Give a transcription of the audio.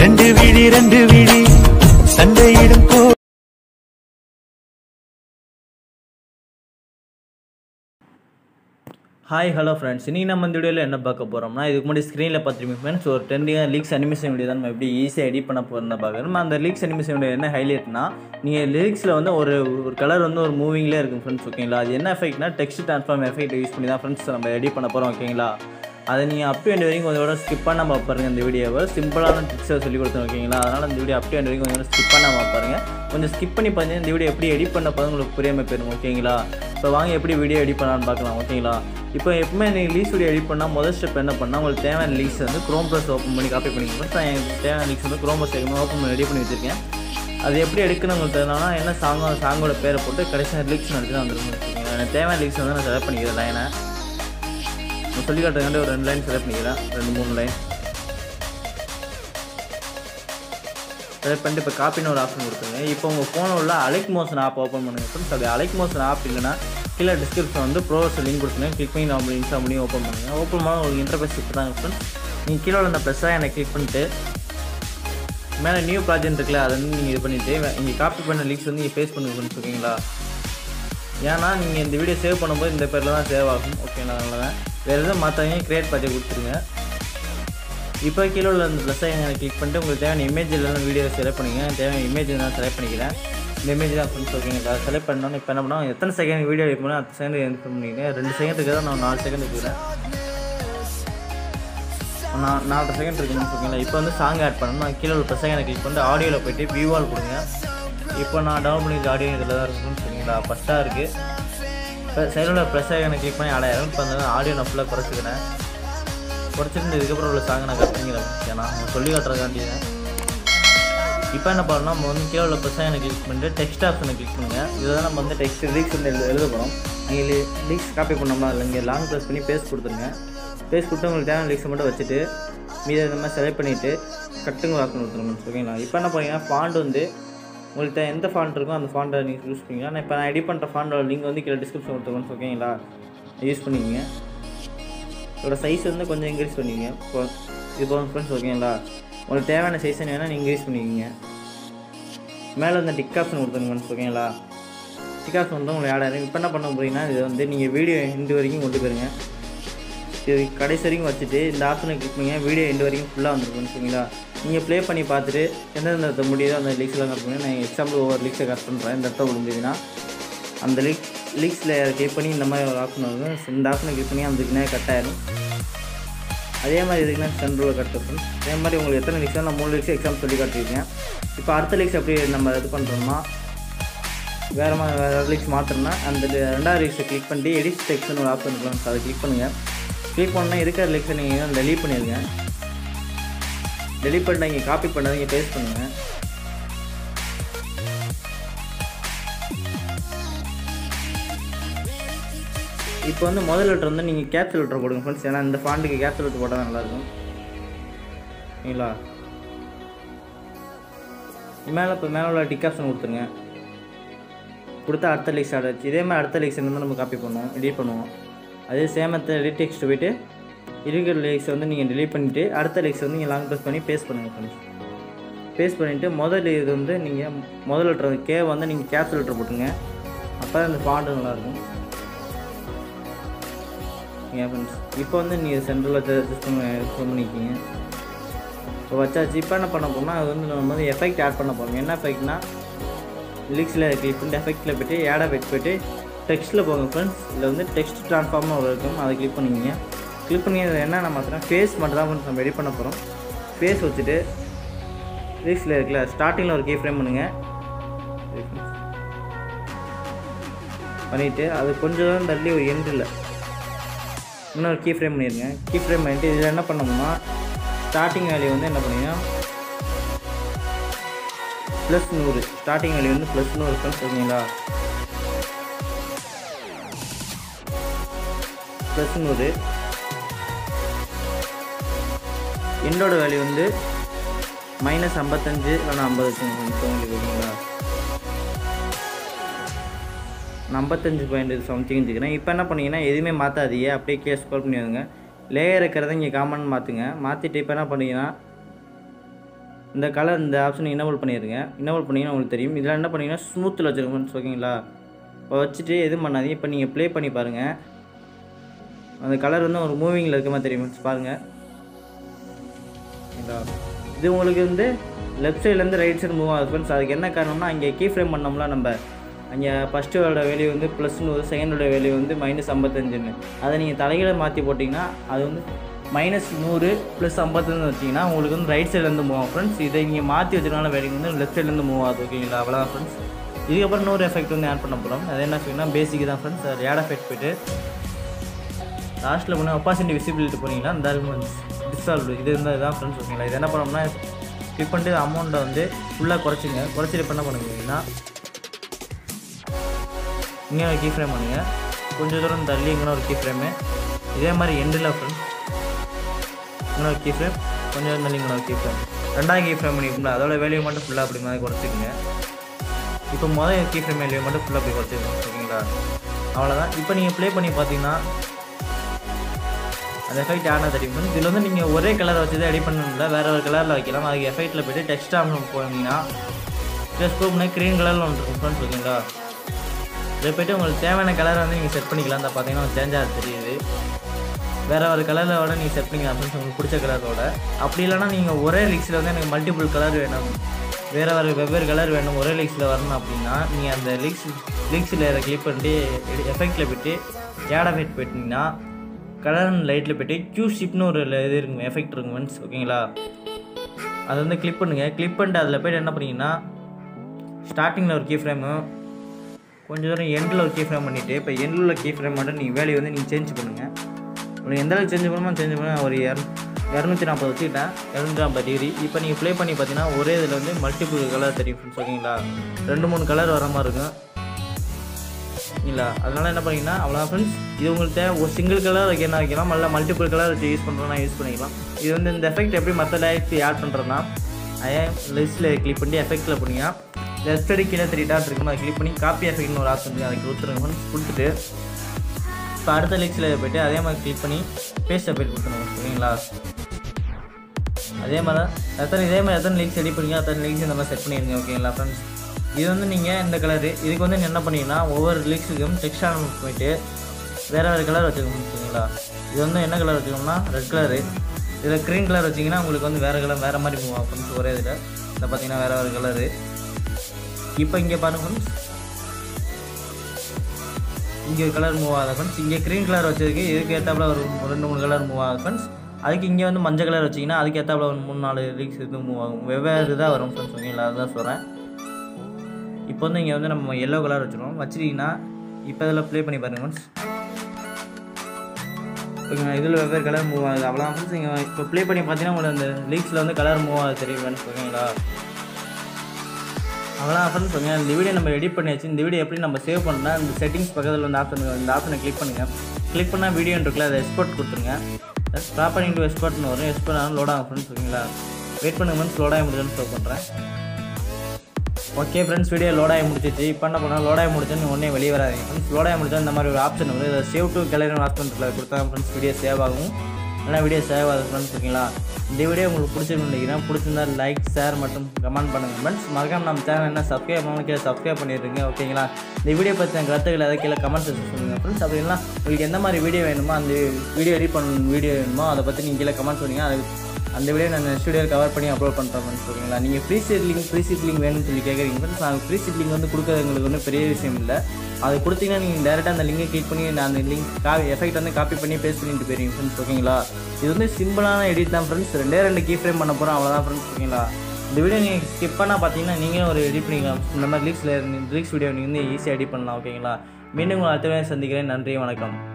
ரெண்டு விழி சண்டையிடும் போ. ஹாய் ஹலோ ஃப்ரெண்ட்ஸ், இன்றைக்கி நம்ம இந்த வீடியோவில் என்ன பார்க்க போகிறோம்னா, இதுக்கு முன்னாடி ஸ்க்ரீனில் பார்த்துருப்பீங்க ஃப்ரெண்ட்ஸ், ஒரு ட்ரெண்டிங்காக லீக்ஸ் அனிமேஷன் வீடியோ தான் நம்ம எப்படி ஈஸியாக எடிட் பண்ண போகிறோம்னா பார்க்குறோம். அந்த லீக்ஸ் அனிமேஷன் வீடியோ என்ன ஹைலைட்னா, நீங்கள் லிரிக்ஸில் வந்து ஒரு கலர் வந்து ஒரு மூவிங்லேயே இருக்கும் ஃப்ரெண்ட்ஸ், ஓகேங்களா? அது என்ன எஃபெக்ட்னா டெக்ஸ்ட் ட்ரான்ஸ்ஃபார்ம் எஃபெக்ட் யூஸ் பண்ணி தான் ஃப்ரெண்ட்ஸ் நம்ம எடிட் பண்ண போகிறோம், ஓகேங்களா? அதை நீங்கள் அப் டு எண்ட் வரைக்கும் கொஞ்சம் ஸ்கிப் பண்ணாமல் பாருங்கள். இந்த வீடியோவை சிம்பிளான ட்ரிக்ஸை சொல்லி கொடுத்தோம், ஓகேங்களா? அதனால் இந்த வீடியோ அப் டு எண்ட் வரைக்கும் கொஞ்சம் ஸ்கிப் பண்ணாமல் பாருங்கள். கொஞ்சம் ஸ்கிப் பண்ணி பார்த்தீங்கன்னா இந்த வீடியோ எப்படி எடிட் பண்ண போது உங்களுக்கு புரியாமல் போயிடும், ஓகேங்களா? இப்போ வாங்க எப்படி வீடியோ எடிட் பண்ணலான்னு பார்க்கலாம், ஓகேங்களா? இப்போ எப்பவுமே நீங்கள் லீக்ஸ் வீடியோ எடிட் பண்ணால் முதல் ஸ்டெப் என்ன பண்ணால், உங்களுக்கு தேவையான லீக்ஸ் வந்து க்ரோம் ப்ளஸ் ஓப்பன் பண்ணி காப்பி பண்ணிக்கலாம். எனக்கு தேவையான லீக்ஸ் வந்து க்ரோம் ப்ளஸ் ஓப்பன் பண்ணி ரெடி பண்ணி வச்சுருக்கேன். அது எப்படி எடுக்கணும் உங்களுக்கு தெரியலனா என்ன சாங்கோட பேரை போட்டு கடைசியாக லீக்ஸ் நடத்தி தான் வந்துருக்கணும், வச்சுக்கோங்க. எனக்கு தேவையான லீக்ஸ் வந்து நான் செலக்ட் பண்ணிக்கிறேன். லைனை நான் சொல்லி காட்டுறதுக்காண்டி ஒரு 2 லைன் செலக்ட் பண்ணிக்கிறேன், 2-3 லைன் செலக்ட் பண்ணிட்டு இப்போ காப்பின்னு ஒரு ஆப்ஷன் கொடுத்துருங்க. இப்போ உங்கள் ஃபோனில் உள்ள அலைக் மோஷன் ஆப் ஓப்பன் பண்ணுங்கள் ஃப்ரெண்ட்ஸ். அப்படி அலைக் மோஷன் ஆப் இல்லைன்னா கீழே டிஸ்கிரிப்ஷன் வந்து ப்ரோஸ் லிங்க் கொடுத்துருங்க. கிளிக் பண்ணி நம்ம இன்ஸ்டால் பண்ணி ஓப்பன் பண்ணுங்கள். ஓப்பன் பண்ணால் உங்களுக்கு இன்டர்ஃபேஸ் இப்போ தான் ஃப்ரெண்ட்ஸ். நீங்கள் கீழே உள்ள அந்த ப்ளஸ்ஸாக எனக்கு கிளிக் பண்ணிட்டு மேலே நியூ ப்ராஜெக்ட் இருக்குல்ல, அதை வந்து நீங்கள் இது பண்ணிவிட்டு இங்கே காப்பி பண்ண லீக்ஸ் வந்து நீங்கள் ஃபேஸ் பண்ணுங்க ஃப்ரெண்ட்ஸ், ஓகேங்களா? ஏன்னா நீங்கள் இந்த வீடியோ சேவ் பண்ணும்போது இந்த பேரில் தான் சேவ் ஆகும், ஓகேங்களா? அதனால தான் வேறு எதுவும் மாற்றாங்க க்ரியேட் ப்ராஜெக்ட் கொடுத்துருங்க. இப்போ கீழே உள்ள அந்த ப்ளஸ்ஸை எனக்கு கிளிக் பண்ணிட்டு உங்களுக்கு தேவையான இமேஜ் இல்லைனா வீடியோ செலக்ட் பண்ணிங்க. தேவையான இமேஜ் நான் செலக்ட் பண்ணிக்கிறேன். இந்த இமேஜ் தான் ஃப்ரெண்ட்ஸ், ஓகேங்களா? செலக்ட் பண்ணோன்னு இப்போ என்ன பண்ணோம், எத்தனை செகண்ட் வீடியோ எடுக்க போனால் 10 செகண்ட் எடிட் பண்ணிக்கிறேன். 2 செகண்டுக்கு தான் நான் 4 செகண்ட் இருக்கிறேன். நான் 4 செகண்ட் இருக்குன்னு ஓகேங்களா? இப்போ வந்து சாங் ஆட் பண்ணணும். நான் கீழே உள்ள ப்ளஸ்ஸை எனக்கு கிளிக் பண்ணிட்டு ஆடியோவில் போய்ட்டு வியூவால் கொடுங்க. இப்போ நான் டவுன்லோட் பண்ணிக்க ஆடியோ இதில் தான் இருக்குன்னு சொன்னீங்களா? ஃபஸ்ட்டாக இருக்குது. இப்போ சைடில் ப்ளஸ்ஸை எனக்கு கிளிக் பண்ணி ஆடாயிரம். இப்போ அந்த ஆடியோ நான் ஃபுல்லாக குறைச்சிக்கிறேன். குறைச்சிட்டு இதுக்கப்புறம் உள்ள சாங்கை நான் கட் பண்ணிக்கிறேன். ஏன்னா நான் சொல்லி காட்டுறதுக்காண்டி தான். இப்போ என்ன பண்ணணும், நம்ம வந்து கீழே உள்ள ப்ளஸ்ஸை எனக்கு கிளிக் பண்ணிட்டு டெக்ஸ்ட் ஆப்ஷனை கிளிக் பண்ணுங்கள். இதை தான் நம்ம வந்து டெக்ஸ்ட் லீக்ஸ் வந்து எழுத போகிறோம். நீங்கள் லீக்ஸ் காப்பி பண்ணோம்னா இல்லை இங்கே லாங் ப்ரெஸ் பண்ணி பேஸ்ட் கொடுத்துருங்க. பேஸ்ட் கொடுத்து உங்களுக்கு தேவையான லீக்ஸை மட்டும் வச்சுட்டு மீது இந்த மாதிரி செலக்ட் பண்ணிவிட்டு கட்டுங்க ஆப்ஷன் கொடுத்துருங்க, ஓகேங்களா? இப்போ என்ன பண்ணீங்கன்னா ஃபாண்ட் வந்து உங்களுக்கு எந்த ஃபாண்ட் இருக்கோ அந்த ஃபாண்ட்டை நீங்கள் யூஸ் பண்ணிக்கலாம். நான் இப்போ நான் எடிட் பண்ணுற ஃபாண்டோட லிங்க் வந்து கீழே டிஸ்கிரிப்ஷன் கொடுத்துருக்கோம், ஓகேங்களா? யூஸ் பண்ணிக்கோங்க. இதோட சைஸ் வந்து கொஞ்சம் இன்க்ரீஸ் பண்ணிக்கோங்க. இப்போ ஃப்ரெண்ட்ஸ், ஓகேங்களா? உங்களுக்கு தேவையான சைஸ் வேணால் நீங்கள் இன்க்ரீஸ் பண்ணிக்கோங்க. மேலே வந்து டிக் ஆப்ஷன் கொடுத்துருங்க ஃப்ரெண்ட்ஸ், ஓகேங்களா? டிக் ஆப்ஷன் வந்து உங்களுக்கு ஆட் ஆகிடும். இப்போ என்ன பண்ண போகிறீங்கன்னா, இது வந்து நீங்கள் வீடியோ எண்டு வரைக்கும் கொண்டு போயிருங்க. இது கடைசி வரைக்கும் வச்சுட்டு இந்த ஆப்ஷனை கிளிக் பண்ணிங்க. வீடியோ எண்டு வரைக்கும் ஃபுல்லாக வந்துருக்குன்னு ஓகேங்களா? நீங்கள் ப்ளே பண்ணி பார்த்துட்டு எந்தெந்த முடியுதோ அந்த லீக்ஸ்லாம் கட் பண்ணி நான் எக்ஸாம்பிள் ஒவ்வொரு லீக்ஸை கட் பண்ணுறேன். இந்த இடத்த முடிஞ்சதுன்னா அந்த லீக்ஸில் கிளிக் பண்ணி இந்த மாதிரி ஒரு ஆப்ஷன் இருக்கும். இந்த ஆப்ஷனை கிளிக் பண்ணி அந்த இதுக்குனே கட் ஆகிடும். அதே மாதிரி இதுக்குன்னா சென்டரில் கட் இருக்கும். அதே மாதிரி உங்களுக்கு எத்தனை லீக்ஸோ நான் 3 லீக்ஸ் எக்ஸாம்பிள் சொல்லி காட்டியிருக்கேன். இப்போ அடுத்த லீக்ஸ் எப்படி நம்ம இது பண்ணுறோம்னா வேறு லீக்ஸ் மாற்றணும்னா அந்த 2வது லீக்ஸை கிளிக் பண்ணிட்டு எடிட் டெக்ஸ்ட்னு ஒரு ஆப்ஷன் இருக்கலாம், அதை கிளிக் பண்ணுங்கள். கிளிக் பண்ணால் இருக்கிற லீக்ஸை நீங்கள் டெலீட் பண்ணிடுங்க. டெலீட் பண்ணால் இங்கே காப்பி பண்ணால் இங்கே பேஸ்ட் பண்ணுங்கள். இப்போ வந்து முதல் லெட்டர் வந்து நீங்கள் கேப்சல் லெட்டர் போடுங்க ஃப்ரெண்ட்ஸ். ஏன்னா இந்த ஃபாண்ட்டுக்கு கேப்சல் லெட்டர் போட்டால் தான் நல்லாயிருக்கும், சரிங்களா? மேலே உள்ள டிக் ஆப்ஷன் கொடுத்துருங்க. கொடுத்தா அடுத்த லீக்ஸ் ஆட் ஆச்சு. இதே மாதிரி அடுத்த லீக்ஸ் வந்து நம்ம காப்பி பண்ணுவோம், எடிட் பண்ணுவோம். அதே சேமத்தை எடிட் டெக்ஸ்ட் போய்ட்டு இருக்கிற லீக்ஸை வந்து நீங்கள் டெலீட் பண்ணிவிட்டு அடுத்த லீக்ஸ் வந்து நீங்கள் லாங் ப்ரெஸ் பண்ணி பேஸ்ட் பண்ணுங்கள் ஃப்ரெண்ட்ஸ். பேஸ்ட் பண்ணிவிட்டு முதல் இது வந்து நீங்கள் முதல் லெட்டர் கே வந்து நீங்கள் கேப்சல் லெட்டர் போட்டுங்க. அப்போ தான் இந்த ஃபாண்ட்டு நல்லாயிருக்கும், ஏன் ஃப்ரெண்ட்ஸ்? இப்போ வந்து நீங்கள் சென்ட்ரலில் பண்ணிக்கிங்க. இப்போ வச்சாச்சு. இப்போ என்ன பண்ண போனால் அது வந்து நம்ம வந்து எஃபெக்ட் ஆட் பண்ண போகிறோம். என்ன எஃபெக்ட்னா லிரிக்ஸில் கிளிக் பண்ணிட்டு எஃபெக்டில் போய்ட்டு ஆட் எஃபெக்ட் போய்ட்டு டெக்ஸ்ட்டில் போங்க ஃப்ரெண்ட்ஸ். இதில் வந்து டெக்ஸ்ட் ட்ரான்ஸ்ஃபார்மாக இருக்கும், அதை கிளிக் பண்ணிக்கிங்க. கிளிக் பண்ணி அதை என்ன நம்ம மாத்திரம் ஃபேஸ் மட்டும் தான் ஃப்ரெண்ட்ஸ் நம்ம எடிட் பண்ண போகிறோம். ஃபேஸ் வச்சுட்டு லிரிக்ஸில் இருக்குல்ல ஸ்டார்டிங்கில் ஒரு கீ ஃப்ரேம் பண்ணுங்கள். பண்ணிவிட்டு அது கொஞ்சம் தான் தள்ளி ஒரு எண்டில் இன்னொரு கீ ஃப்ரேம் பண்ணிடுங்க. கீ ஃப்ரேம் பண்ணிவிட்டு இதில் என்ன பண்ணோம்னா ஸ்டார்டிங் வேல்யூ வந்து என்ன பண்ணிங்கன்னா +100. ஸ்டார்டிங் வேல்யூ வந்து +100 ஃப்ரெண்ட்ஸ், ஓகேங்களா? +100. எண்டோட வேல்யூ வந்து -55 இல்லைனா 50 வச்சுக்கோங்க, ஓகேங்களா? 55 சம்திங் வச்சுக்கிறேன். இப்போ என்ன பண்ணிங்கன்னா எதுவுமே மாற்றாதீங்க, அப்படியே கீழே ஸ்க்ரோல் பண்ணி வருங்க. லேயர் இருக்கிறத இங்கே காமன் மாற்றுங்க. மாற்றிட்டு இப்போ என்ன பண்ணிங்கன்னா இந்த கலர் இந்த ஆப்ஷனை எனேபிள் பண்ணிடுங்க. எனேபிள் பண்ணிங்கன்னா உங்களுக்கு தெரியும். இதில் என்ன பண்ணிங்கன்னா ஸ்மூத்தில் வச்சுருங்க ஃப்ரெண்ட்ஸ், ஓகேங்களா. இப்போ வச்சுட்டு எதுவும் பண்ணாதீங்க. இப்போ நீங்கள் ப்ளே பண்ணி பாருங்கள். அந்த கலர் வந்து ஒரு மூவிங்கில் இருக்க மாதிரி தெரியும் ஃப்ரெண்ட்ஸ், பாருங்கள். இது உங்களுக்கு வந்து லெஃப்ட் சைட்லேருந்து ரைட் சைடு மூவ் ஆகுது ஃப்ரெண்ட்ஸ். அதுக்கு என்ன காரணம்னா இங்கே கீ ஃப்ரேம் பண்ணோம்ல நம்ம, அங்கே ஃபஸ்ட்டோட வேல்யூ வந்து +100, செகண்டோட வேல்யூ வந்து -55ன்னு. அதை நீங்கள் தலைகளை மாற்றி போட்டிங்கன்னா அது வந்து -100 + 55 வச்சிங்கன்னா உங்களுக்கு வந்து ரைட் சைட்லேருந்து மூவ் ஆகும் ஃப்ரெண்ட்ஸ். இதை நீங்கள் மாற்றி வச்சுருனால வேல்யூ வந்து லெஃப்ட் சைட்லேருந்து மூவ் ஆகுது, ஓகேங்களா. அவ்வளோதான் ஃப்ரெண்ட்ஸ். இதுக்கப்புறம் இன்னொரு எஃபெக்ட் வந்து ஆட் பண்ண போகிறோம். அது என்ன எஃபெக்ட்னா பேசிக் தான் ஃப்ரெண்ட்ஸ். அது ஆட் எஃபெக்ட் போய்ட்டு லாஸ்ட்டில் போனால் ஒப்பாசிட்டி விசிபிலிட்டி போனீங்கன்னா இந்த டிசால்வ் இது இருந்தால் இதுதான் ஃப்ரெண்ட்ஸ், ஓகேங்களா. இது என்ன பண்ணோம்னா கிளிக் பண்ணிட்டு அமௌண்ட்டை வந்து ஃபுல்லாக குறைச்சிங்க. குறைச்சிட்டு பண்ண பண்ணுங்கன்னா இங்கே ஒரு கீ ஃப்ரேம் பண்ணுங்கள். கொஞ்சம் தூரம் தள்ளி இங்கே ஒரு கீ ஃப்ரேமு. இதே மாதிரி எண்டில் ஃப்ரெண்ட்ஸ் இன்னொரு கீ ஃப்ரேம், கொஞ்சம் தள்ளி இங்கே ஒரு கீ ஃப்ரேம். ரெண்டாவது கீ ஃப்ரேம் பண்ணிக்கோங்களா, அதோட வேல்யூ மட்டும் ஃபுல்லாக அப்படி மாதிரி குறைச்சிக்கங்க. இப்போ முதல் கீ ஃப்ரேம் வேல்யூ மட்டும் ஃபுல்லாக அப்படி குறைச்சிக்கணும், ஓகேங்களா. அவ்வளோதான். இப்போ நீங்கள் ப்ளே பண்ணி பார்த்தீங்கன்னா அந்த எஃபெக்ட் ஆனால் தெரியும். இதில் வந்து நீங்கள் ஒரே கலரை வச்சு தான் எடிட் பண்ணணும்ல, வேறு ஒரு கலரில் வைக்கலாம். அதுக்கு எஃபெக்ட்டில் போய்ட்டு டெக்ஸ்ட் ஆப்ஷன் போனீங்கன்னா ப்ளஸ் போகும்போது க்ரீன் கலரில் ஒன்று இருக்கும் ஃப்ரெண்ட்ஸ், ஓகேங்களா. இதை போய்ட்டு உங்களுக்கு தேவையான கலரை வந்து நீங்கள் செட் பண்ணிக்கலாம். அந்த பார்த்தீங்கன்னா சேஞ்ச் ஆக தெரியுது. வேறு ஒரு கலரோட நீங்கள் செட் பண்ணிக்கலாம் ஃப்ரெண்ட்ஸ், உங்களுக்கு பிடிச்ச கலரோட. அப்படி இல்லைனா நீங்கள் ஒரே லிக்ஸில் வந்து எனக்கு மல்டிபிள் கலர் வேணும், வேறு வெவ்வேறு கலர் வேணும், ஒரே லிக்ஸில் வரணும் அப்படின்னா நீங்கள் அந்த லிக்ஸில் இதை கிளிக் பண்ணிட்டு எஃபெக்டில் போய்ட்டு ஆட் எஃபெக்ட் போயிட்டிங்கன்னா கலர் அண்ட் லைட்டில் போய்ட்டு Q-ஷிப்னு ஒரு இது இருக்குங்க, எஃபெக்ட் இருக்குங்க ஃப்ரெண்ட்ஸ், ஓகேங்களா. அதை வந்து கிளிக் பண்ணுங்கள். கிளிக் பண்ணிட்டு அதில் போய்ட்டு என்ன பண்ணிங்கன்னா ஸ்டார்டிங்கில் ஒரு கீ ஃப்ரேமு, கொஞ்சம் தூரம் எண்டில் ஒரு கீ ஃப்ரேம் பண்ணிவிட்டு இப்போ எண்டில் உள்ள கீ ஃப்ரேம் மட்டும் நீங்கள் வேல்யூ வந்து நீங்கள் சேஞ்ச் பண்ணுங்கள். உங்களுக்கு எந்த அளவுக்கு சேஞ்ச் பண்ண ஒரு 240 வச்சுக்கிட்டேன், 250 டிகிரி. இப்போ நீங்கள் ப்ளே பண்ணி பார்த்தீங்கன்னா ஒரே இதில் வந்து மல்டிபிள் கலர் தெரியும் ஃப்ரெண்ட்ஸ், ஓகேங்களா. 2-3 கலர் வர மாதிரி இருக்கும், இல்லை. அதனால் என்ன பண்ணிங்கன்னா அவ்வளோ ஃப்ரெண்ட்ஸ். இது உங்களுக்கு ஒரு சிங்கிள் கலர் வைக்கலாம், இல்லை மல்டிபிள் கலர் வச்சு யூஸ் பண்ணுறோன்னா யூஸ் பண்ணிக்கலாம். இது வந்து இந்த எஃபெக்ட் எப்படி மற்ற லைஃப்க்கு ஆட் பண்ணுறோன்னா லிஸ்ட்டில் கிளிக் பண்ணி எஃபெக்ட்டில் போனீங்கன்னா லெஃப்ட் சைடு கீழே 3 டாட் இருக்கும், அதை கிளிக் பண்ணி காப்பி எஃபெக்ட்னு ஒரு ஆப்ஷன் இருக்குது, அதை கொடுத்துருங்க ஃப்ரெண்ட்ஸ். கொடுத்துட்டு இப்போ அடுத்த லிக்ஸில் போய்ட்டு அதே மாதிரி கிளிக் பண்ணி பேஸ்ட் எஃபெக்ட் கொடுத்துருங்க, ஓகேங்களா. அதே மாதிரி எத்தனை லிக்ஸ் எடிட் பண்ணிங்க அத்தனை லிக்ஸ் இந்த மாதிரி செட் பண்ணிடுங்க, ஓகேங்களா ஃப்ரெண்ட்ஸ். இது வந்து நீங்கள் இந்த கலரு இதுக்கு வந்து என்ன பண்ணிங்கன்னா ஒவ்வொரு லிக்ஸுக்கும் டெக்ஸ்ட் ஆன் போயிட்டு வேறு கலர் வச்சுக்கணும், ஓகேங்களா. இது வந்து என்ன கலர் வச்சுக்கோம்னா ரெட் கலரு. இதில் க்ரீன் கலர் வச்சிங்கன்னா உங்களுக்கு வந்து வேறு கலர் வேறு மாதிரி மூவ் ஆகும் ஃப்ரெண்ட்ஸ், ஒரே இதில். இதை பார்த்தீங்கன்னா வேறு கலரு. இப்போ இங்கே பாருங்கள் ஃப்ரெண்ட்ஸ், இங்கே ஒரு கலர் மூவ் ஆகுது ஃப்ரெண்ட்ஸ். இங்கே க்ரீன் கலர் வச்சிருக்கு, இதுக்கு ஏற்றாப்புல ஒரு 2-3 கலர் மூவ் ஆகுது ஃப்ரெண்ட்ஸ். அதுக்கு இங்கே வந்து மஞ்சள் கலர் வச்சிங்கன்னா அதுக்கு ஏற்றாப்புல ஒரு 3-4 லிக்ஸ் இது மூவ் ஆகும், வெவ்வேறு இதாக வரும் ஃப்ரெண்ட்ஸ், ஓகேங்களா. அதுதான் சொல்கிறேன். இப்போ வந்து இங்கே வந்து நம்ம எல்லோ கலர் வச்சுருவோம். வச்சுட்டிங்கன்னா இப்போ இதில் ப்ளே பண்ணி பாருங்கள் ஃப்ரெண்ட்ஸ், ஓகேங்களா. இதில் வெவ்வேறு கலர் மூவ் ஆகுது, அவ்வளோ ஃப்ரெண்ட்ஸ். நீங்கள் இப்போ ப்ளே பண்ணி பார்த்தீங்கன்னா உங்களுக்கு அந்த லீக்ஸில் வந்து கலர் மூவ் ஆகுது தெரியும் ஃப்ரெண்ட்ஸ், ஓகேங்களா. அவ்வளோ ஃப்ரெண்ட்ஸ், ஓகே. இந்த வீடியோ நம்ம எடிட் பண்ணியாச்சு. இந்த வீடியோ எப்படி நம்ம சேவ் பண்ணால் இந்த செட்டிங்ஸ் பக்கத்தில் வந்து இந்த ஆப்ஷனை கிளிக் பண்ணுங்கள். கிளிக் பண்ணால் வீடியோன்னு இருக்குல்ல, அதை எக்ஸ்போர்ட் கொடுத்துருங்க. ஸ்டாப் பண்ணிட்டு எக்ஸ்போர்ட்னு வரும், எக்ஸ்போர்ட் ஆனால் லோட் ஆகும் ஃப்ரெண்ட்ஸ், ஓகேங்களா. வெயிட் பண்ணுங்க ஃப்ரெண்ட்ஸ், லோட் ஆகி முடிஞ்சுன்னு ஷோ பண்ணுறேன். ஓகே ஃப்ரெண்ட்ஸ், வீடியோ லோட் ஆகி முடிச்சிச்சு. இப்போ என்ன பண்ணால் லோட் ஆகி முடிச்சோன்னு உடனே வெளியே வராதிங்க ஃப்ரெண்ட்ஸ். லோட் ஆகி முடிச்சா இந்த மாதிரி ஒரு ஆப்ஷன் வந்து இதை சேவ் டு கேலரி ஆப்ஷன் கொடுத்தா ஃப்ரெண்ட்ஸ் வீடியோ சேவ் ஆகும். நல்லா வீடியோ சேவ் ஆகுது ஃப்ரெண்ட்ஸ், ஓகேங்களா. இந்த வீடியோ உங்களுக்கு பிடிச்சிருக்குன்னு நினைக்கிறேன். பிடிச்சிருந்தா லைக், ஷேர் மற்றும் கமெண்ட் பண்ணுங்கள் ஃப்ரெண்ட்ஸ். மறக்காம நம்ம சேனல் என்ன சப்ஸ்கிரைப் பண்ணணும் கீழே சப்ஸ்கிரைப் பண்ணிடுங்க, ஓகேங்களா. இந்த வீடியோ பற்றின கருத்துக்களை அதை கீழே கமெண்ட் செக்ஷன் சொல்லுங்கள் ஃப்ரெண்ட்ஸ். அப்படின்னா உங்களுக்கு எந்த மாதிரி வீடியோ வேணுமோ, அந்த வீடியோ எடிட் பண்ண வீடியோ வேணுமோ அதை பற்றி நீங்கள் கீழே கமெண்ட் சொன்னீங்க. அந்த வீடியோ நான் ஸ்டுடியோவில் கவர் பண்ணி அப்லோட் பண்ணுறேன் ஃப்ரெண்ட்ஸ், ஓகேங்களா. நீங்கள் ஃப்ரீ சீட் லிங்க் வேணும்னு சொல்லி கேட்குறீங்க ஃப்ரெண்ட்ஸ். நான் ஃப்ரீ சீட் லிங்க் வந்து கொடுக்குறது உங்களுக்கு ஒன்றும் பெரிய விஷயம் இல்லை. அது கொடுத்தீங்கன்னா நீங்கள் டேரெக்டாக அந்த லிங்கை கிளிக் பண்ணி நான் அந்த லிங்க் எஃபெக்ட் வந்து காப்பி பண்ணி பேஸ்ட் பண்ணிட்டு போயிருங்க ஃப்ரெண்ட்ஸ், ஓகேங்களா. இது வந்து சிம்பிளான எடிட் தான் ஃப்ரெண்ட்ஸ். 2 கீ ஃப்ரேம் பண்ண போகிறோம், அவ்வளோதான் ஃப்ரெண்ட்ஸ், ஓகேங்களா. இந்த வீடியோ நீங்கள் ஸ்கிப் பண்ணால் பார்த்தீங்கன்னா நீங்களும் ஒரு எடிட் பண்ணிக்கலாம். இந்த மாதிரி லீக்ஸ் வீடியோ நீங்கள் வந்து ஈஸியாக எடிட் பண்ணலாம், ஓகேங்களா. மீண்டும் உங்களை அடுத்த வேலை சந்திக்கிறேன். நன்றி, வணக்கம்.